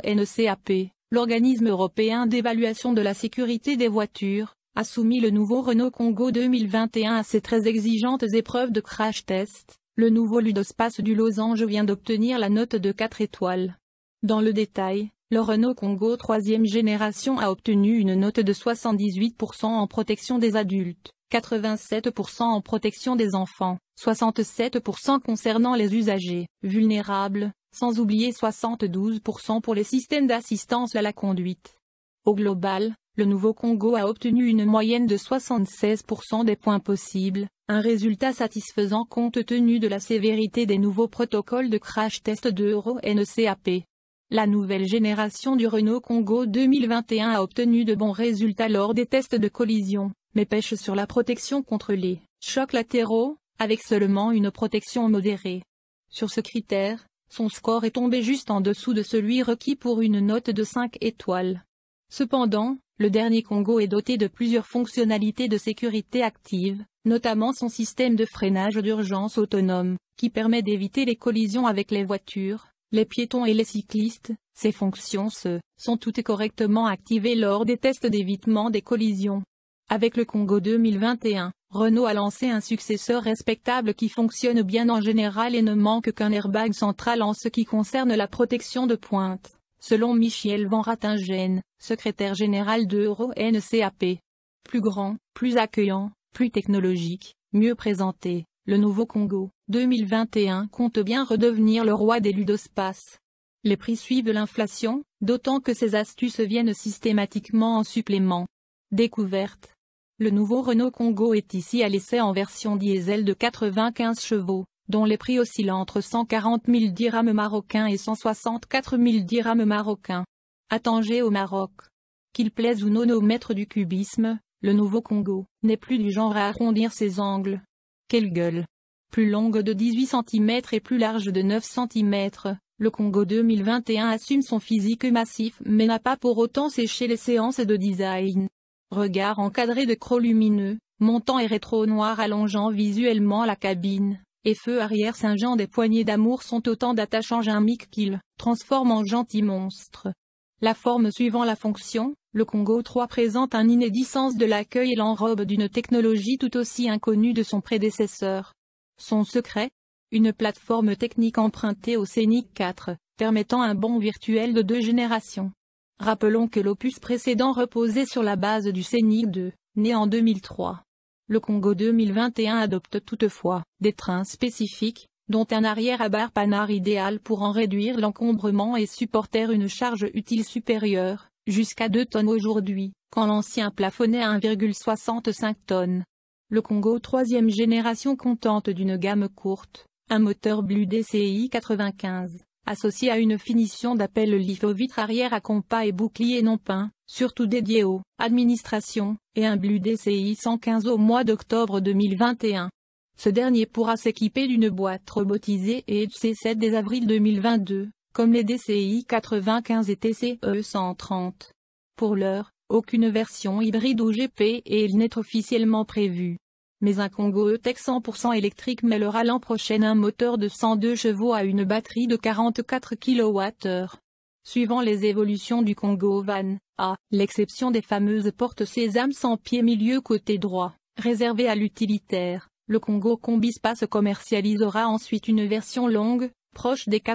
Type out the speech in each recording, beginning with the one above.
NCAP, l'organisme européen d'évaluation de la sécurité des voitures, a soumis le nouveau Renault Kangoo 2021 à ses très exigeantes épreuves de crash test. Le nouveau Ludospace du Losange vient d'obtenir la note de 4 étoiles. Dans le détail, le Renault Kangoo 3e génération a obtenu une note de 78% en protection des adultes, 87% en protection des enfants, 67% concernant les usagers vulnérables, sans oublier 72% pour les systèmes d'assistance à la conduite. Au global, le nouveau Kangoo a obtenu une moyenne de 76% des points possibles, un résultat satisfaisant compte tenu de la sévérité des nouveaux protocoles de crash test de Euro NCAP. La nouvelle génération du Renault Kangoo 2021 a obtenu de bons résultats lors des tests de collision, mais pêche sur la protection contre les chocs latéraux, avec seulement une protection modérée. Sur ce critère, son score est tombé juste en dessous de celui requis pour une note de 5 étoiles. Cependant, le dernier Kangoo est doté de plusieurs fonctionnalités de sécurité active, notamment son système de freinage d'urgence autonome, qui permet d'éviter les collisions avec les voitures, les piétons et les cyclistes. Ces fonctions sont toutes correctement activées lors des tests d'évitement des collisions. Avec le Kangoo 2021, Renault a lancé un successeur respectable qui fonctionne bien en général et ne manque qu'un airbag central en ce qui concerne la protection de pointe, selon Michiel Van Ratingen, secrétaire général de Euro NCAP. Plus grand, plus accueillant, plus technologique, mieux présenté, le nouveau Kangoo 2021 compte bien redevenir le roi des ludospaces. Les prix suivent l'inflation, d'autant que ces astuces viennent systématiquement en supplément. Découverte. Le nouveau Renault Kangoo est ici à l'essai en version diesel de 95 chevaux, dont les prix oscillent entre 140 000 dirhams marocains et 164 000 dirhams marocains. À Tanger au Maroc. Qu'il plaise ou non aux maîtres du cubisme, le nouveau Kangoo n'est plus du genre à arrondir ses angles. Quelle gueule! Plus longue de 18 cm et plus large de 9 cm, le Kangoo 2021 assume son physique massif mais n'a pas pour autant séché les séances de design. Regard encadré de crocs lumineux, montant et rétro noir allongeant visuellement la cabine, et feu arrière singeant des poignées d'amour sont autant d'attachants gimiques qu'ils transforment en gentils monstres. La forme suivant la fonction, le Kangoo 3 présente un inédit sens de l'accueil et l'enrobe d'une technologie tout aussi inconnue de son prédécesseur. Son secret? Une plateforme technique empruntée au Scénic 4, permettant un bond virtuel de 2 générations. Rappelons que l'opus précédent reposait sur la base du Scénic 2, né en 2003. Le Kangoo 2021 adopte toutefois des trains spécifiques, dont un arrière à barre panard idéal pour en réduire l'encombrement et supporter une charge utile supérieure, jusqu'à 2 tonnes aujourd'hui, quand l'ancien plafonnait à 1,65 tonnes. Le Kangoo 3e génération contente d'une gamme courte, un moteur Blue DCI 95. Associé à une finition d'appel litho-vitre arrière à compas et bouclier non peint, surtout dédié aux administrations, et un Blue DCI 115 au mois d'octobre 2021. Ce dernier pourra s'équiper d'une boîte robotisée et C7 dès avril 2022, comme les DCI 95 et TCE 130. Pour l'heure, aucune version hybride ou GP n'est officiellement prévue. Mais un Kangoo E-Tech 100% électrique mêlera l'an prochain un moteur de 102 chevaux à une batterie de 44 kWh. Suivant les évolutions du Kangoo Van, à l'exception des fameuses portes sésame sans pied milieu côté droit, réservées à l'utilitaire, le Kangoo Combispace commercialisera ensuite une version longue, proche des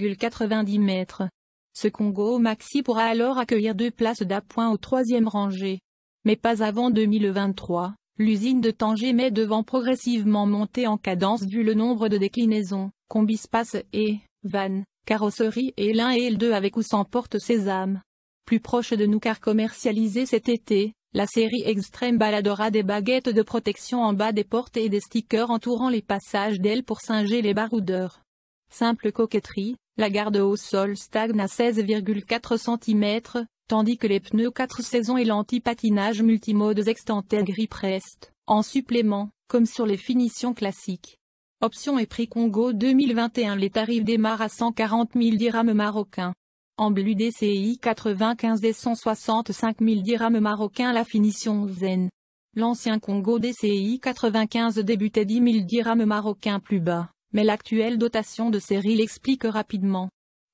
4,90 mètres. Ce Kangoo Maxi pourra alors accueillir 2 places d'appoint au 3e rangée. Mais pas avant 2023. L'usine de Tanger met devant progressivement monter en cadence vu le nombre de déclinaisons, Combispace et Van, carrosserie et l'un et le 2 avec ou sans porte sésame. Plus proche de nous car commercialisée cet été, la série Extreme baladera des baguettes de protection en bas des portes et des stickers entourant les passages d'ailes pour singer les baroudeurs. Simple coquetterie, la garde au sol stagne à 16,4 cm, tandis que les pneus 4 saisons et l'anti-patinage multimodes Extended Grip restent en supplément, comme sur les finitions classiques. Options et prix Kangoo 2021. Les tarifs démarrent à 140 000 dirhams marocains. En Blue DCI 95 et 165 000 dirhams marocains. La finition Zen. L'ancien Kangoo DCI 95 débutait 10 000 dirhams marocains plus bas, mais l'actuelle dotation de série l'explique rapidement.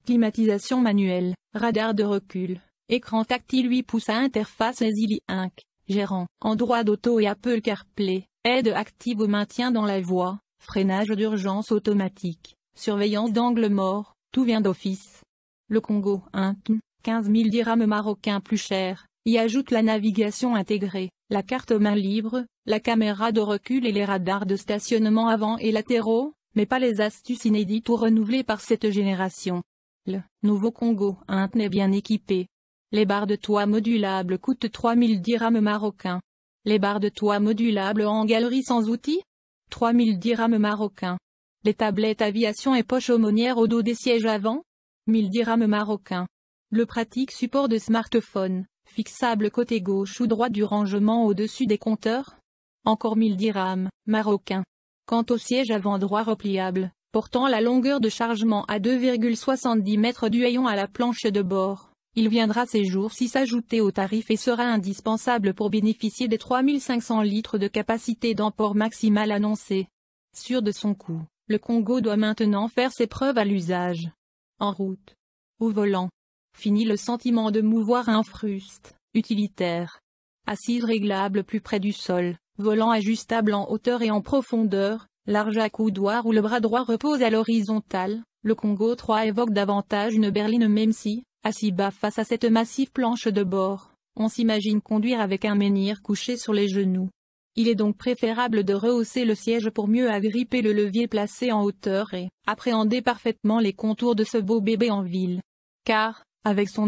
climatisation manuelle, radar de recul, écran tactile 8 pouces à interface Easily Inc, gérant, Android Auto et Apple CarPlay, aide active au maintien dans la voie, freinage d'urgence automatique, surveillance d'angle mort, tout vient d'office. Le Congo, 15 000 dirhams marocains plus cher, y ajoute la navigation intégrée, la carte main libre, la caméra de recul et les radars de stationnement avant et latéraux, mais pas les astuces inédites ou renouvelées par cette génération. Le nouveau Congo est bien équipé. Les barres de toit modulables coûtent 3 000 dirhams marocains. Les barres de toit modulables en galerie sans outils 3 000 dirhams marocains. Les tablettes aviation et poches aumônières au dos des sièges avant 1 000 dirhams marocains. Le pratique support de smartphone, fixable côté gauche ou droit du rangement au-dessus des compteurs encore 1 000 dirhams marocains. Quant au siège avant droit repliable, portant la longueur de chargement à 2,70 mètres du haillon à la planche de bord, il viendra ces jours-ci s'ajouter au tarif et sera indispensable pour bénéficier des 3 500 litres de capacité d'emport maximale annoncée. Sûr de son coût, le Congo doit maintenant faire ses preuves à l'usage. En route. Au volant. Fini le sentiment de mouvoir un fruste, utilitaire. Assise réglable plus près du sol. Volant ajustable en hauteur et en profondeur, large accoudoir où le bras droit repose à l'horizontale, le Congo 3 évoque davantage une berline même si, assis bas face à cette massive planche de bord, on s'imagine conduire avec un menhir couché sur les genoux. Il est donc préférable de rehausser le siège pour mieux agripper le levier placé en hauteur et appréhender parfaitement les contours de ce beau bébé en ville. Car, avec son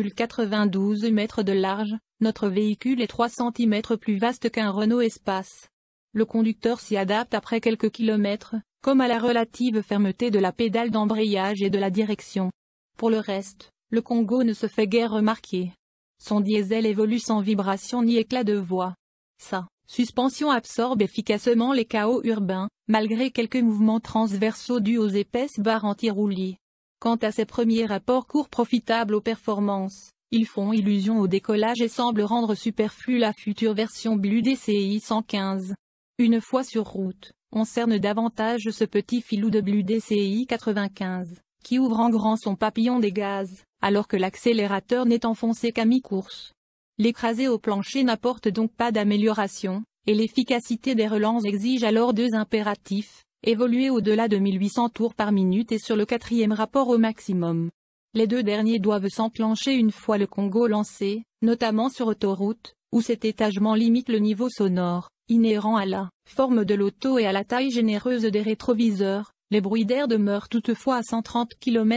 1,92 m de large, notre véhicule est 3 cm plus vaste qu'un Renault Espace. Le conducteur s'y adapte après quelques kilomètres, comme à la relative fermeté de la pédale d'embrayage et de la direction. Pour le reste, le Congo ne se fait guère remarquer. Son diesel évolue sans vibration ni éclat de voix. Sa suspension absorbe efficacement les chaos urbains, malgré quelques mouvements transversaux dus aux épaisses barres anti-roulis. Quant à ses premiers rapports courts profitables aux performances, ils font illusion au décollage et semblent rendre superflue la future version Blue DCI 115. Une fois sur route, on cerne davantage ce petit filou de Blue DCI 95, qui ouvre en grand son papillon des gaz, alors que l'accélérateur n'est enfoncé qu'à mi-course. L'écrasé au plancher n'apporte donc pas d'amélioration, et l'efficacité des relances exige alors deux impératifs, évoluer au-delà de 1800 tours par minute et sur le quatrième rapport au maximum. Les deux derniers doivent s'enclencher une fois le Congo lancé, notamment sur autoroute, où cet étagement limite le niveau sonore, inhérent à la forme de l'auto et à la taille généreuse des rétroviseurs. Les bruits d'air demeurent toutefois à 130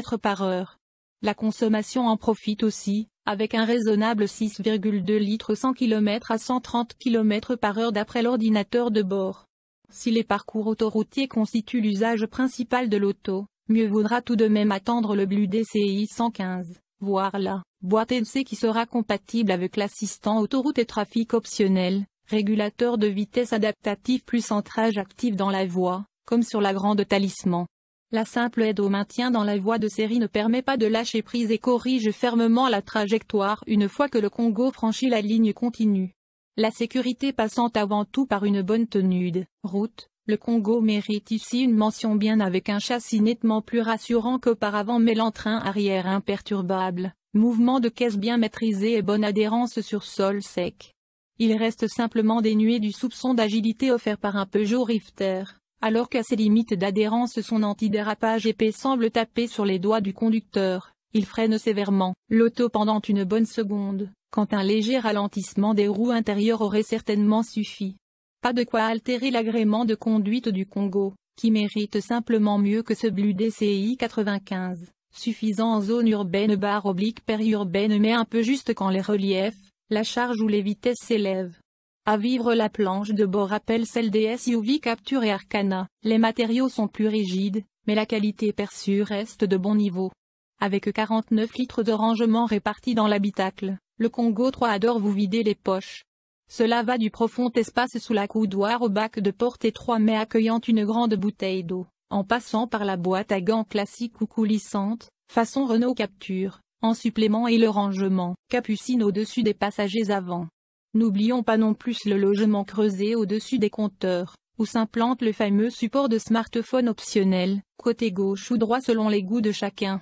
km/h. La consommation en profite aussi, avec un raisonnable 6,2 litres 100 km à 130 km/h d'après l'ordinateur de bord. Si les parcours autoroutiers constituent l'usage principal de l'auto, mieux vaudra tout de même attendre le Blue DCI 115, voire la boîte NC qui sera compatible avec l'assistant autoroute et trafic optionnel, régulateur de vitesse adaptatif plus centrage actif dans la voie, comme sur la grande Talisman. La simple aide au maintien dans la voie de série ne permet pas de lâcher prise et corrige fermement la trajectoire une fois que le Congo franchit la ligne continue. La sécurité passant avant tout par une bonne tenue de route, le Congo mérite ici une mention bien avec un châssis nettement plus rassurant qu'auparavant mais l'entrain arrière imperturbable, mouvement de caisse bien maîtrisé et bonne adhérence sur sol sec. Il reste simplement dénué du soupçon d'agilité offert par un Peugeot Rifter, alors qu'à ses limites d'adhérence son antidérapage épais semble taper sur les doigts du conducteur. Il freine sévèrement l'auto pendant une bonne seconde, quand un léger ralentissement des roues intérieures aurait certainement suffi. Pas de quoi altérer l'agrément de conduite du Congo, qui mérite simplement mieux que ce Blue DCI 95, suffisant en zone urbaine périurbaine mais un peu juste quand les reliefs, la charge ou les vitesses s'élèvent. À vivre la planche de bord rappelle celle des SUV Captur et Arcana, les matériaux sont plus rigides, mais la qualité perçue reste de bon niveau. Avec 49 litres de rangement répartis dans l'habitacle, le Congo 3 adore vous vider les poches. Cela va du profond espace sous l'accoudoir au bac de porte étroit mais accueillant une grande bouteille d'eau, en passant par la boîte à gants classique ou coulissante, façon Renault Captur, en supplément et le rangement capucine au-dessus des passagers avant. N'oublions pas non plus le logement creusé au-dessus des compteurs, où s'implante le fameux support de smartphone optionnel, côté gauche ou droit selon les goûts de chacun.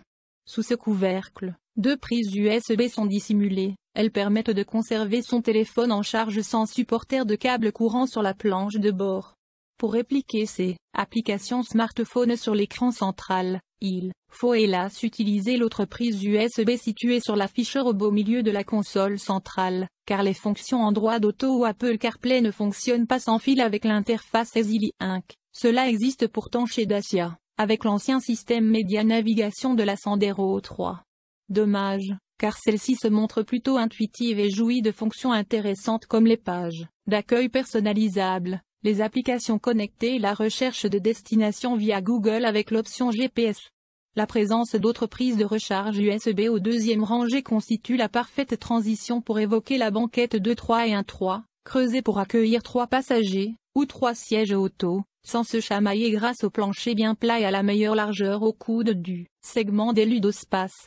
Sous ce couvercle, 2 prises USB sont dissimulées. Elles permettent de conserver son téléphone en charge sans supporter de câble courant sur la planche de bord. Pour répliquer ces applications smartphone sur l'écran central, il faut hélas utiliser l'autre prise USB située sur l'afficheur au beau milieu de la console centrale, car les fonctions Android Auto ou Apple CarPlay ne fonctionnent pas sans fil avec l'interface Easily Inc. Cela existe pourtant chez Dacia, avec l'ancien système Média Navigation de la Sandero 3. Dommage, car celle-ci se montre plutôt intuitive et jouit de fonctions intéressantes comme les pages d'accueil personnalisables, les applications connectées et la recherche de destination via Google avec l'option GPS. La présence d'autres prises de recharge USB au deuxième rangée constitue la parfaite transition pour évoquer la banquette 2-3 et 1-3, creusée pour accueillir 3 passagers, ou 3 sièges auto, sans se chamailler grâce au plancher bien plat et à la meilleure largeur au coude du segment des ludospaces,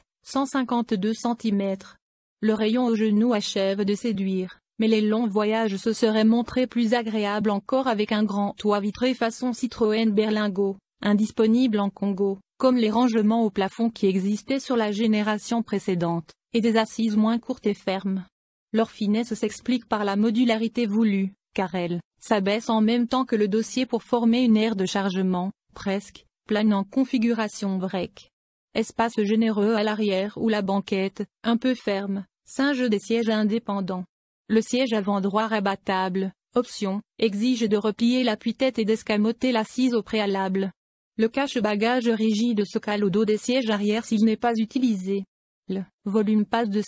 152 cm. Le rayon au genou achève de séduire, mais les longs voyages se seraient montrés plus agréables encore avec un grand toit vitré façon Citroën Berlingo, indisponible en Congo, comme les rangements au plafond qui existaient sur la génération précédente, et des assises moins courtes et fermes. Leur finesse s'explique par la modularité voulue, car elle s'abaisse en même temps que le dossier pour former une aire de chargement, presque plane en configuration break. Espace généreux à l'arrière ou la banquette, un peu ferme, singe des sièges indépendants. Le siège avant droit rabattable, option, exige de replier l'appui-tête et d'escamoter l'assise au préalable. Le cache-bagages rigide se cale au dos des sièges arrière s'il n'est pas utilisé. Le volume passe de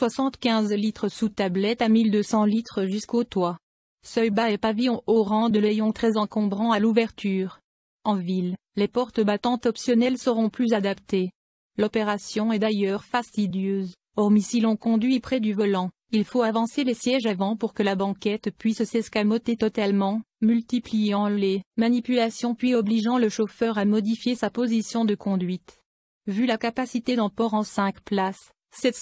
775 litres sous tablette à 1200 litres jusqu'au toit. Seuil bas et pavillon haut rang de layons très encombrants à l'ouverture. En ville, les portes battantes optionnelles seront plus adaptées. L'opération est d'ailleurs fastidieuse, hormis si l'on conduit près du volant. Il faut avancer les sièges avant pour que la banquette puisse s'escamoter totalement, multipliant les manipulations puis obligeant le chauffeur à modifier sa position de conduite. Vu la capacité d'emport en 5 places,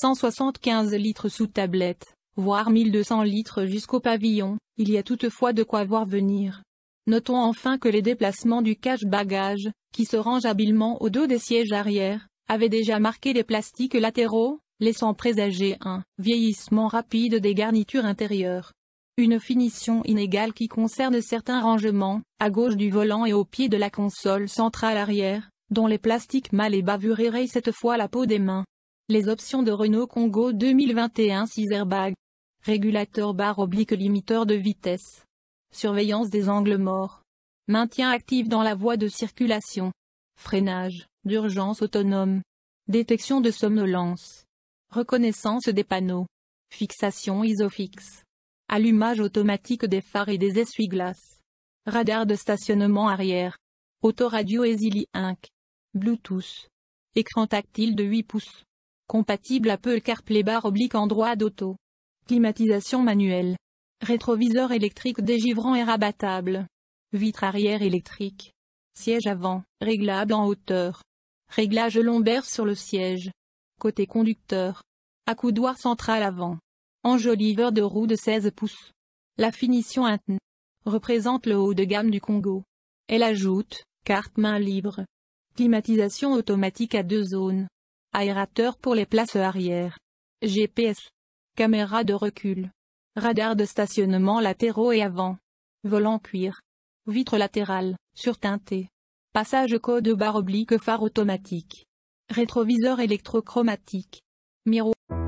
775 litres sous tablette, voire 1200 litres jusqu'au pavillon, il y a toutefois de quoi voir venir. Notons enfin que les déplacements du cache-bagages, qui se rangent habilement au dos des sièges arrière, avaient déjà marqué les plastiques latéraux, laissant présager un vieillissement rapide des garnitures intérieures. Une finition inégale qui concerne certains rangements, à gauche du volant et au pied de la console centrale arrière, dont les plastiques mal et bavurés rayent cette fois la peau des mains. Les options de Renault Congo 2021 6 airbags. Régulateur barre-oblique limiteur de vitesse. Surveillance des angles morts. Maintien actif dans la voie de circulation. Freinage d'urgence autonome. Détection de somnolence. Reconnaissance des panneaux. Fixation isofix. Allumage automatique des phares et des essuie-glaces. Radar de stationnement arrière. Autoradio Easily Inc. Bluetooth. Écran tactile de 8 pouces. Compatible Apple CarPlay barre-oblique Android Auto. Climatisation manuelle. Rétroviseur électrique dégivrant et rabattable. Vitre arrière électrique. Siège avant, réglable en hauteur. Réglage lombaire sur le siège. Côté conducteur. Accoudoir central avant. Enjoliveur de roue de 16 pouces. La finition interne représente le haut de gamme du Congo. Elle ajoute, carte main libre. Climatisation automatique à 2 zones. Aérateur pour les places arrière. GPS. Caméra de recul. Radar de stationnement latéraux et avant. Volant cuir. Vitre latérale, surteintée. Passage code barre-oblique phare automatique. Rétroviseur électrochromatique. Miroir.